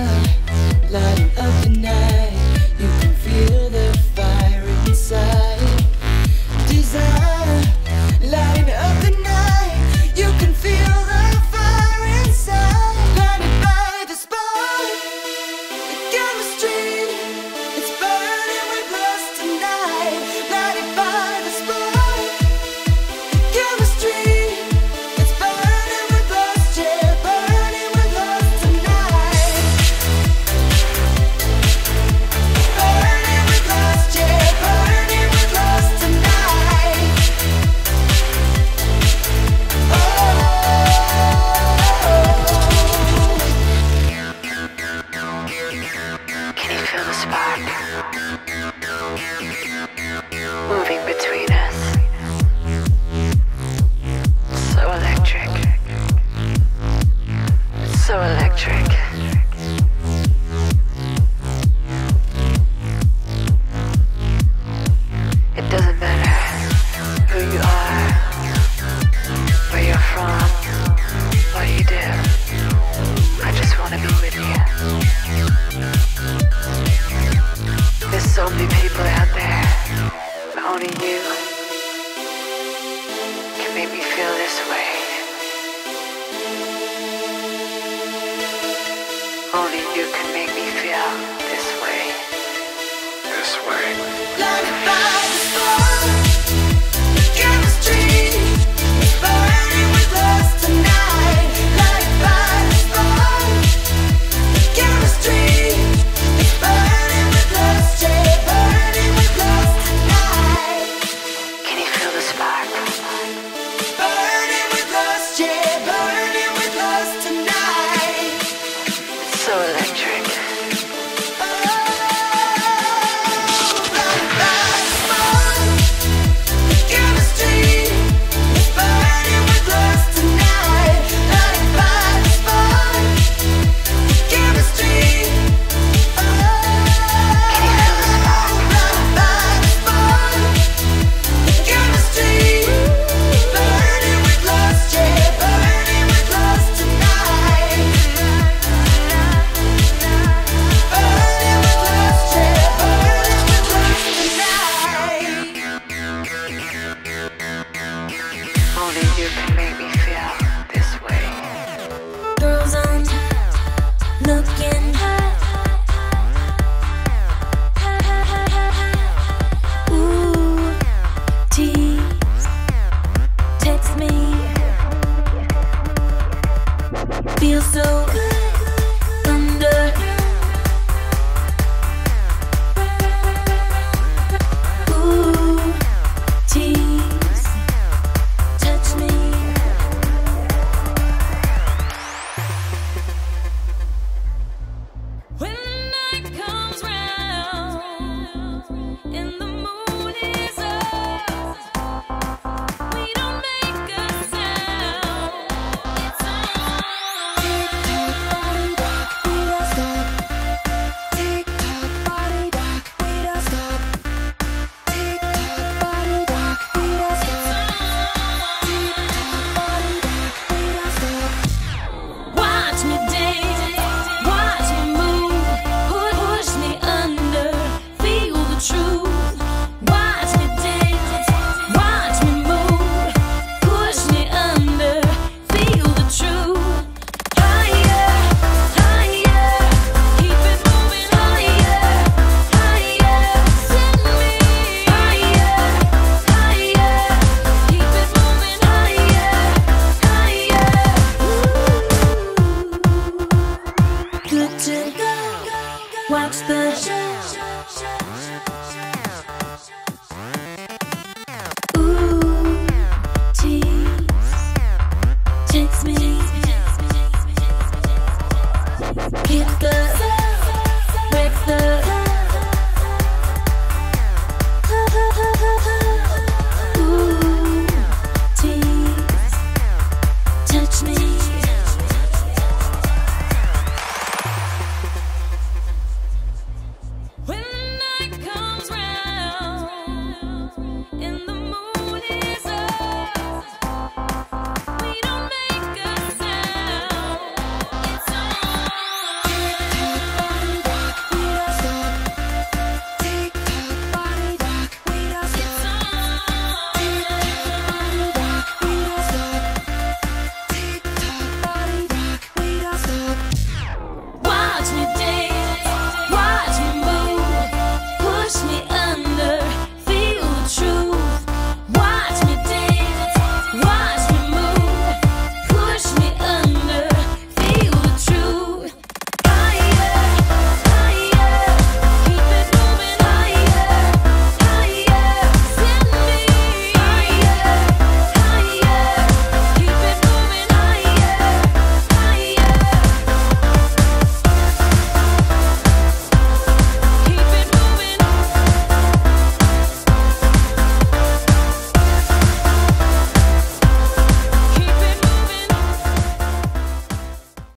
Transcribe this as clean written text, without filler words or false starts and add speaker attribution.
Speaker 1: lighting up the night. You can feel the fire inside. Desire, lighting up the night. You can feel the fire inside. Blinded by the spark, the chemistry, it's burning with lust tonight. Blinded by the spark, the chemistry, it's burning with lust, yeah, burning with lust tonight. Burning with lust, yeah, burning with lust tonight. Oh,
Speaker 2: can you feel the spark moving between us? So electric. It's so electric. It doesn't matter who you are, where you're from, what you do. I just want to be with you. There's so many people out there, but only you can make me feel this way. Only you can make me feel this way. This way.
Speaker 1: blinded by the spark, the chemistry, it's burning with lust tonight. Blinded by the spark, the chemistry, it's burning with lust, yeah, burning with lust tonight.
Speaker 2: Can you feel the spark?
Speaker 1: Burning with lust, yeah, burning with lust tonight.
Speaker 2: It's so electric.
Speaker 1: Oh, blinded by the spark, the chemistry, it's burning with lust tonight. Blinded by the spark, the chemistry. Oh, blinded by the spark, the chemistry, burning with lust, yeah, burning with lust tonight. Burning with lust, yeah, burning with lust tonight.
Speaker 2: Only you can make me feel this way.
Speaker 3: Girls on top, looking hot. Ooh, tease, text me. Feel so good under. Ooh, tease, touch me. When the night comes round and the moon is up, we don't make a sound. It's on. Tick-tock, body rock, we don't stop. Tick-tock, body rock, we don't stop. Tick-tock, body rock, we don't stop. Watch me dance, watch me move, push me under, feel the truth. Watch me dance, watch me move, push me under, feel the truth. Higher, higher, keep it moving higher, higher, send me higher, higher, keep it moving higher, higher. Good to go. Watch the show. Ooh, tease, text me. Hit the wreck the. Ooh, tease, touch me. When day.